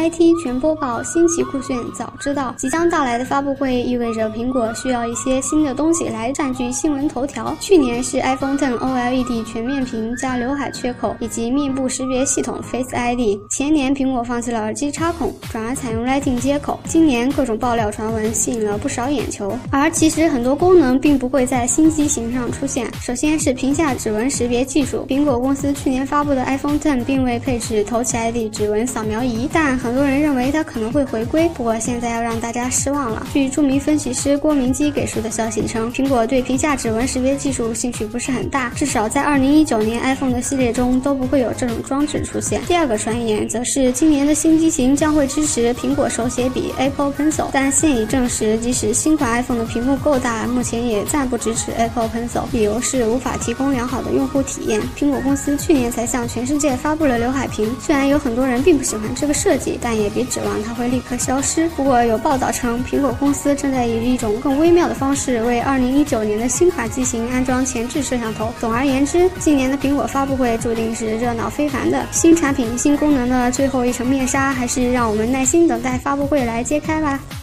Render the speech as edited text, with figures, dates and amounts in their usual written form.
IT 全播报，新奇酷炫早知道。即将到来的发布会意味着苹果需要一些新的东西来占据新闻头条。去年是 iPhone X OLED 全面屏加刘海缺口以及面部识别系统 Face ID。前年苹果放弃了耳机插孔，转而采用 Lightning 接口。今年各种爆料传闻吸引了不少眼球，而其实很多功能并不会在新机型上出现。首先是屏下指纹识别技术，苹果公司去年发布的 iPhone X 并未配置touch ID 指纹扫描仪，但很多人认为它可能会回归。不过现在要让大家失望了。据著名分析师郭明基给出的消息称，苹果对屏下指纹识别技术兴趣不是很大，至少在2019年 iPhone 的系列中都不会有这种装置出现。第二个传言则是今年的新机型将会支持苹果手写笔 Apple Pencil， 但现已证实，即使新款 iPhone 的屏幕够大，目前也暂不支持 Apple Pencil， 理由是无法提供良好的用户体验。苹果公司去年才向全世界发布了刘海屏，虽然有很多人并不喜欢这个设计，但也别指望它会立刻消失。不过有报道称，苹果公司正在以一种更微妙的方式为2019年的新款机型安装前置摄像头。总而言之，今年的苹果发布会注定是热闹非凡的。新产品新功能的最后一层面纱，还是让我们耐心等待发布会来揭开吧。